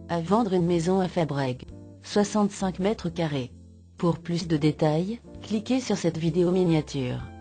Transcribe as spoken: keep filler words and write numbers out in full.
À vendre une maison à Fabrègues. soixante-cinq mètres carrés. Pour plus de détails, cliquez sur cette vidéo miniature.